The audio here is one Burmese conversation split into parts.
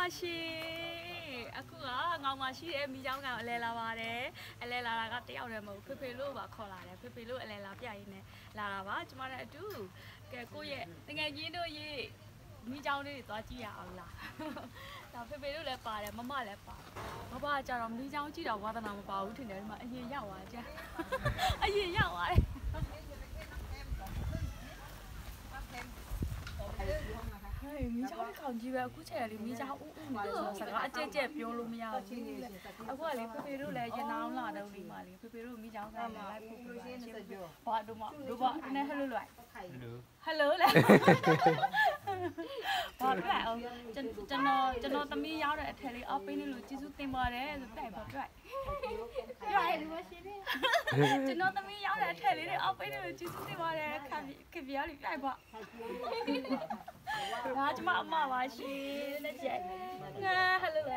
ชีอะกูอ่ะงามาชีเอ็มมีเจ้ากันอะไรละวะเด้อะไรละก็เตี้ยวเลยมั้งเพ่ลูกว่าขอลาเลยเพ่ลูกอะไรละพี่ไอ้เนี่ยลาละวะจะมาได้ดูแกกูเย่ยังไงยินดูยี่มีเจ้านี่ตัวจี้อ่ะเอาละแต่เพ่ลูกเลยป่าเลยมาเลยป่าเพราะว่าจะเรามีเจ้าจี้เราว่าแต่นำป่าอุ้ถึงเนี่ยมาไอ้ยี่ยาวอ่ะจ้ะไอ้ยี่ยาวอ่ะมีเจ้าที่เขาจีบกูเฉยเลยมีเจ้าสักการะเจ็บโยลูมีเอาจริงเลยเอาพวกอะไรเพื่อนรู้เลยจะน้ำหล่อเดี๋ยวนี้มาเลยเพื่อนรู้มีเจ้ากันเลยปุ๊บพอดูบ่เนี่ยฮัลโหลเลยฮัลโหลเลยพอด้วยจะนอนตะมียาวเลยเทเลเอาไปนี่รู้จิสุเต็มบ่เลยจะได้พอด้วยจะนอนตะมียาวเลยเทเลเอาไปนี่รู้จิสุเต็มบ่เลยขับยาวเลยได้บ่然后就妈妈是那姐，啊，哈喽嘞，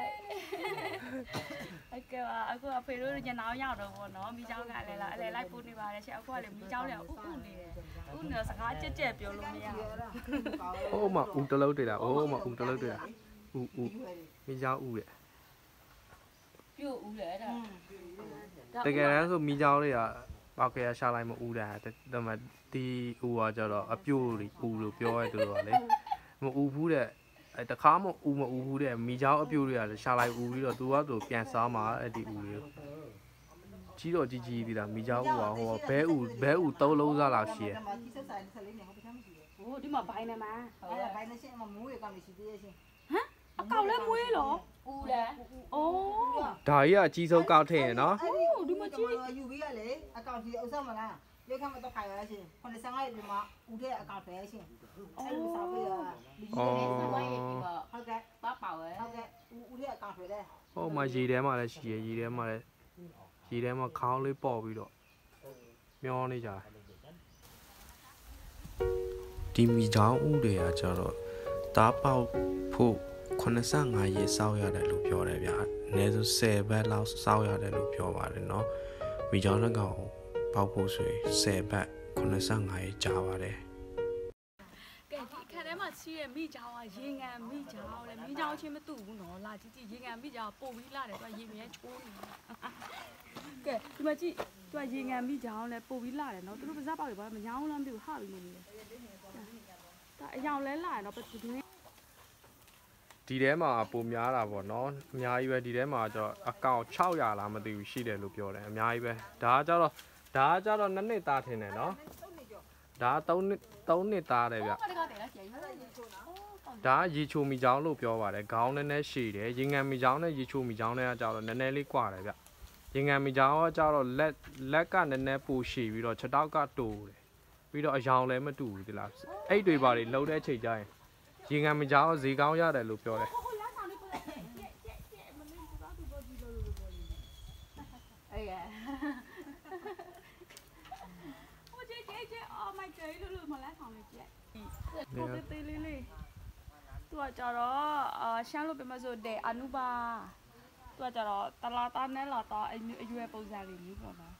个话陪着人家闹摇的我喏，米椒干来不呢吧？那些个嘞米椒嘞，乌呢啥个姐不要弄米啊。 哦嘛，乌得了对啦，哦嘛乌得了对啦，乌米椒乌嘞。 有乌嘞的。 တကယ်တမ်းဆိုမိကြောင်းလေးကပောက်ကရရှာလိုက်မဦးတာဒါမှဒီဦးကကြတော့အပြို့ဦးလို့ပြောရဲတူတော့လေမဦးဘူးတဲ့အဲတခါမှဦးမဦးဘူးတဲ့မိကြောင်းအပြို့တွေကရှာလိုက်ဦးပြီးတော့သူကသူပြန်စားမှာအဲ့ဒီဦးလေးကြီးတော့ကြီးသေးတာမိကြောင်းဦးကဟောဘဲဦးသုံးလုံးစားလောက်ရှိရဲ့โอ้ဒီမှာဘိုင်းနေမှာဟုတ်လားဘိုင်းနေရှင်းမမူးရကောင်ရှိသေးရဲ့ရှင်ဟမ်အကောင်လဲမွေးလောဦးလဲအိုးဒါကြီးကအကြီးဆုံးကောက်ထည့်ရနော်ဒီမှာကြည့်ယူပြီးရလေအကောင်ကြီးဥစ္စာမလားလက်ခံမတော့ခိုင်ရရှင်95ဒီမှာဦးတဲ့အကောင်ပဲရှင်အဲ့လိုစားပြီးဟုတ်ကဲ့ပါပါဝဲဟုတ်ကဲ့ဦးတဲ့အကောင်ပဲလေဟောမှာရေထဲမှာလည်းရှိရရေထဲမှာခေါင်းလေးပေါ့ပြီးတော့မျောနေကြတယ်ဒီမိချောင်းဦးတွေကကျတော့တားပေါက်ဖို့85ရေစောက်ရတယ်လို့ပြောတယ်ဗျာအနည်းဆုံး10ဘက်လောက်စောက်ရတယ်လို့ပြောပါတယ်เนาะမိချောင်းတစ်ကောင်ပေါက်ဖို့ဆိုရင်10ဘက်85ရေကြာပါတယ်ကဲဒီအခန်းထဲမှာရှိရဲ့မိချောင်းကရေငံမိချောင်းလေမိချောင်းချင်းမတူဘူးနော်လာကြည့်ရေငံမိချောင်းပို့ပြီးလာတယ်သူကရေမြဲချိုးနေကဲဒီမှာကြည့်သူကရေငံမိချောင်းလေပို့ပြီးလာတယ်နော်သူတို့ပါဇက်ပေါက်တွေဘာမှမညောင်းလားမသိဘူးဟာပြီးနေတယ်ဒါအယောင်လဲလာတယ်နော်ဒီထဲမှာပုံများတာပေါ့နော်အများကြီးပဲဒီထဲမှာကျတော့အကောင့်600လားမသိဘူးရှိတယ်လို့ပြောတယ်အများကြီးပဲဒါကကျတော့2နှစ်သားထင်တယ်နော်ဒါ3နှစ်သားတယ်ဗျဒါရေချိုမီချောင်းလို့ပြောပါတယ်ခေါင်းနည်းနည်းရှည်တယ်ရေငံမီချောင်းနဲ့ရေချိုမီချောင်းနဲ့ကကျတော့နည်းနည်းလေးကွာတယ်ဗျရေငံမီချောင်းကကျတော့လက်ကနည်းနည်းပိုရှည်ပြီးတော့ခြေထောက်ကတိုးတယ်ပြီးတော့အယောင်လည်းမတူဘူးဒီလားအဲ့တွေပါတွေလှုပ်တဲ့ချိန်ကျရင်ရေငံမီချောင်းဈေးကောင်းရတယ်လို့ပြောတယ်ကိုတေးလေးသူကကြတော့ရှမ်းလို့ပြမဆိုတဲ့အနုပါသူကကြတော့တလာတာနဲ့လာတော့အရွယ်ပုံစံလေးမျိုးပေါ့နော်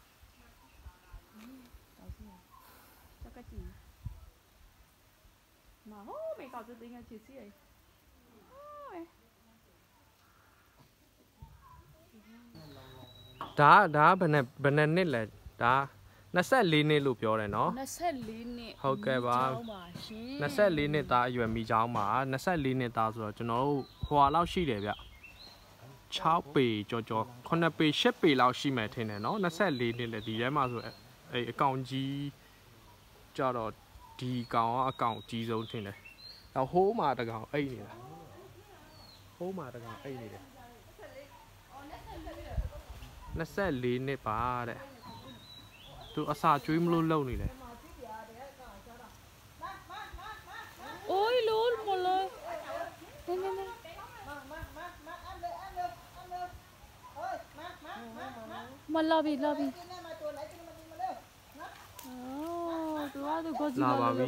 တကကြီးမဟုတ်မေကောက်တေးငါချစ်စီဒါဘယ်နှစ်လဲဒါ24နှစ်လို့ပြောတယ်နော် 24နှစ်ဟုတ်ကဲ့ပါ24နှစ်သားအရွယ်မိချောင်းပါ24နှစ်သားဆိုတော့ကျွန်တော်တို့ဟိုဟာလောက်ရှိတယ်ဗျ6ပေကြော9ပေ10ပေလောက်ရှိမယ်ထင်တယ်နော်24နှစ်လည်းဒီထဲမှာဆိုအဲ့အကောင်ကြီးကြတော့ဒီကောင်ကအကောင်ကြီးဆုံးထင်တယ်နောက်ဟိုးမှာတကောင်အိတ်နေတာဟိုးမှာတကောင်အိတ်နေတယ်24နှစ်ပါတဲ့သူအစာကျွေးမလို့လုံနေတယ်အိုးလို့မလို့နေမလာပြီအော်သူကသူကိုကြည့်လာပါပြီ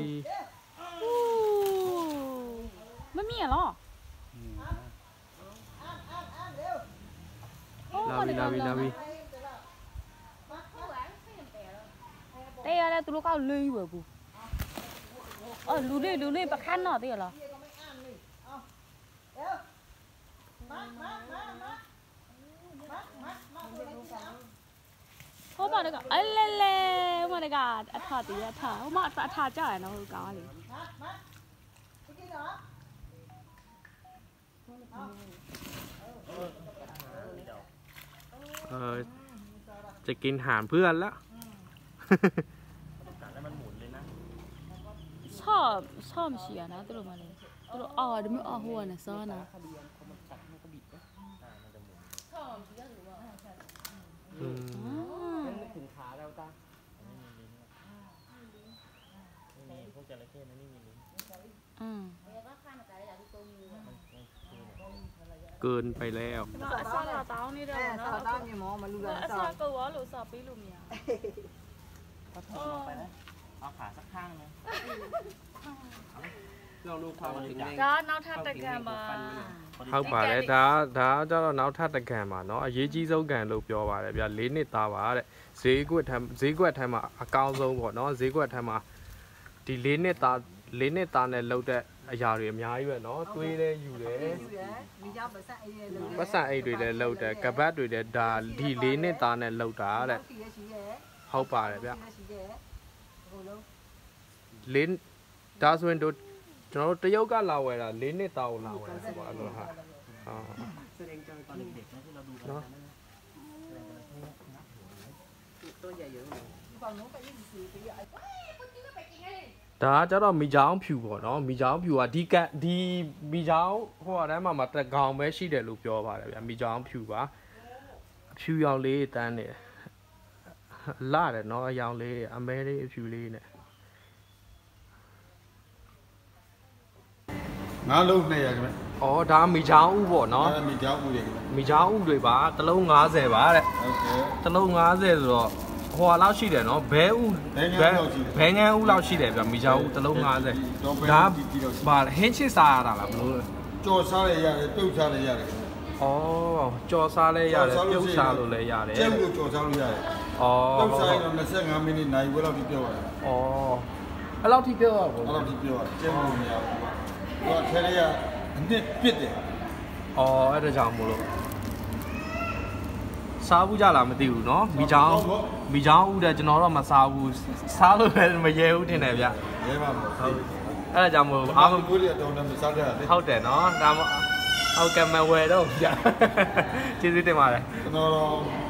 မမြင်လားလာပြီတဲ့ရတယ်သူတို့ကလေးပဲဘူးလူလေးပခန်းတော့တဲ့လားဟောပါတော့အလဲလဲဟိုမှာကအထာတည်းအထာဟိုမှာအထာကြရနော်ဟိုကောင်ကလေจะกินหานเพื่อนละชอบမရှိရနော်သူတို့မလေးသူတို့အော်ဒီမျိုးအော်ဟိုကနေစောနာถึงขาแล้วจ้านี่พวกจระเข้นั่นนี่มีลิ้นเกินไปแล้วအစားလာတောင်းနေတယ်နော်ဆောက်တောင်းမြေမောမလူလာအဆောစားက်ကောလို့စားပေးလို့မရก็ถอดลงไปนะเอาขาสักข้างนึงเราดูความถึงဒါနောက်ထပ်တကံပါဟုတ်ပါတယ်ဒါကျတော့နောက်ထပ်တကံပါเนาะအရေးကြီးဆုံးကံလို့ပြောပါတယ်ဗျ၄နှစ်သားပါတဲ့ဈေးကွက်ထမ်းမှာအကောင်းဆုံးပေါ့เนาะဈေးကွက်ထမ်းမှာဒီ၄နှစ်သားနဲ့လောက်တဲ့အရာတွေအများကြီးပဲเนาะတွေးလဲယူတယ်မိကြောက်ပတ်ဆက်အေးလို့ပတ်စံအိတ်တွေလည်းလောက်တယ်ကပတ်တွေလည်းဒါဒီ၄နှစ်သားနဲ့လောက်တာတဲ့ဟုတ်ပါတယ်ဗျလင်းဒါဆိုရင်တို့ကျွန်တော်တို့တရုတ်ကလာဝယ်တာ၄နှစ်သားကိုလာဝယ်တာဆိုပါလို့ဟာแสดงใจตอนเด็กๆนะที่เราดูกันตัวใหญ่เยอะเลยဒါကကျတော့မိချောင်းဖြူပေါ့နော်မိချောင်းဖြူကဒီမိချောင်းဟိုအတန်းမှာတကောင်ပဲရှိတယ်လို့ပြောပါတယ်ဗျမိချောင်းဖြူပါအဖြူရောင်လေးတန်းနေလာတယ်နော်အရောင်လေးအမဲလေးအဖြူလေးနဲ့ငါးလုံး200ခင်ဗျဩဒါမိချောင်းဥပေါ့နော်ဒါမိကြောက်ဦးတွေခင်ဗျမိချောင်းဥတွေပါတစ်လုံး90ပါတဲ့ဟုတ်ကဲ့တစ်လုံး90ဆိုတော့ဟိုလောက်ရှိတယ်နော်ဘဲဥဘဲငန်းဥလောက်ရှိတယ်ဗျမိချောင်းဥတစ်လုံး90ဒါပါဟင်းချစ်စားရတာလားဘလို့ကြော်စားလည်းရတယ်ပြုတ်စားလည်းရတယ်ခင်ဗျဩကြော်စားလဲရတယ်ပြုတ်စားလို့လည်းရတယ်ကျဲလို့ကြော်စားလို့ရတယ်ဩပြုတ်စားရင်တော့25မိနစ်နိုင်ဝဲလောက်ထိပြောရတယ်ဩအဲ့လောက်ထိပြောရဘူးအဲ့လောက်ထိပြောရတယ်ကျဲလို့မရဘူးဟိုထဲလေးကအနစ်ပစ်တယ်ဩအဲ့ဒါကြောင့်မို့လို့စားဘူးကြလားမသိဘူးเนาะမိချောင်းဥတဲ့ကျွန်တော်တော့မစားဘူးစားလို့လည်းမရဲဘူးထင်တယ်ဗျရဲပါမို့ဟုတ်အဲ့ဒါကြောင့်မို့အားလုံးကိုရီးယားတောင်းတယ်မစားကြရလေဟုတ်တယ်เนาะဒါမှဟုတ်ကဲ့မဝယ်တော့ဗျကျေးဇူးတင်ပါတယ်ကျွန်တော်